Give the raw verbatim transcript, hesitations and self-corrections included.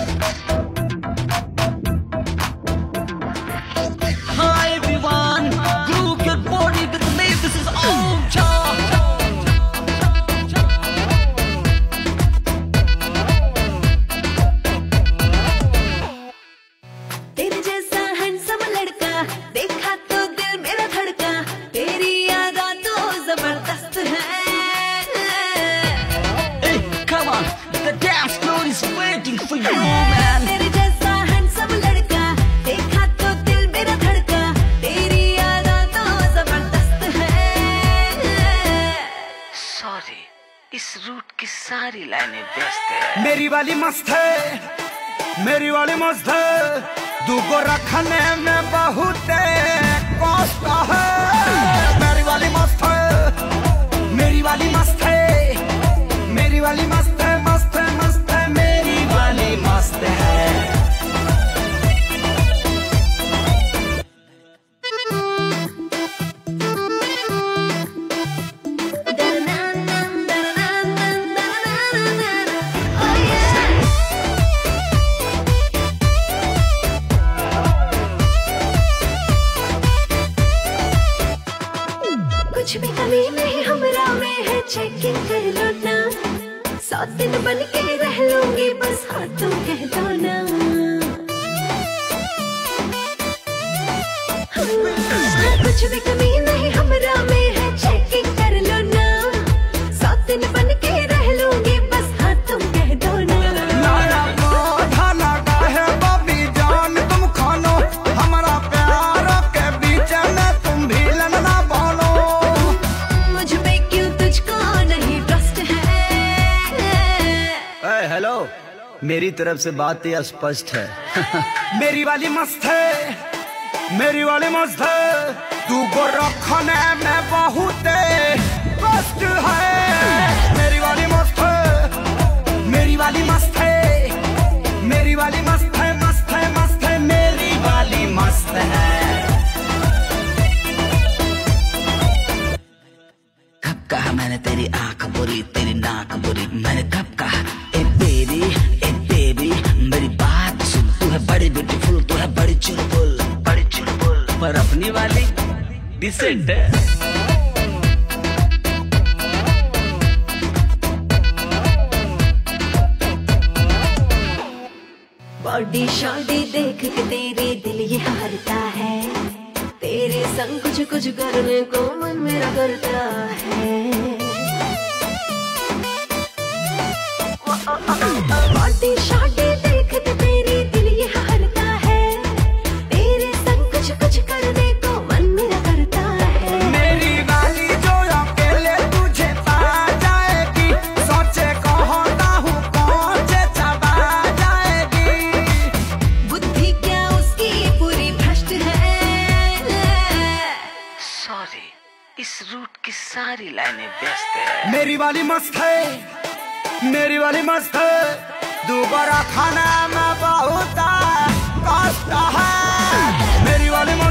इस रूट की सारी लाइनें व्यस्त है। मेरी वाली मस्त है, मेरी वाली मस्त है, दूगो रखने में बहुत कष्ट है। मेरी वाली मस्त है, मेरी वाली मस्त है, मेरी वाली मस्त है, मस्त है, मस्त है, मेरी वाली मस्त है। कुछ भी कमी नहीं हमरा में है, चेकिंग कर लो ना। सात दिन बन के रह लूंगी बस, हाँ तुम कह दो ना। हाँ, कुछ भी कमी नहीं हमरा में है, चेकिंग कर लो ना। सात दिन बन के रह लूंगी बस, हाँ तुम कह दो ना। हेलो, मेरी तरफ से बात यह स्पष्ट है। मेरी वाली मस्त है, मेरी वाली मस्त है, दूगो रखने में बहुत कष्ट है। मेरी वाली मस्त है, मेरी वाली मस्त है, मेरी वाली मस्त है, मस्त है, मस्त है, मेरी वाली मस्त है। कब कहा मैंने तेरी आंख बुरी, तेरी नाक बुरी, मैंने कब कहा ए बेबी, ए बेबी मेरी बात सुन, तू है बड़ी ब्यूटीफुल, तू है बड़ी चुलबुल, बड़ी चुलबुल, पर अपनी वाली डिसेंट है। बॉडी शॉडी देख के तेरे दिल ये हारता है, तेरे संग कुछ कुछ करने को मन मेरा करता है। बॉडी शॉडी देख के तेरे दिल ये हारता है, तेरे संग कुछ कुछ करने को मन मेरा करता है। मेरी वाली जो अकेले तुझे पा जाएगी, सोचे कहता हूँ पहुँचे चबा जाएगी। बुद्धि क्या उसकी पूरी भ्रष्ट है। सॉरी, इस रूट की सारी लाइनें व्यस्त है। मेरी वाली मस्त है, मेरी वाली मस्त है, दोबारा खाना में बहुत कष्ट है। मेरी वाली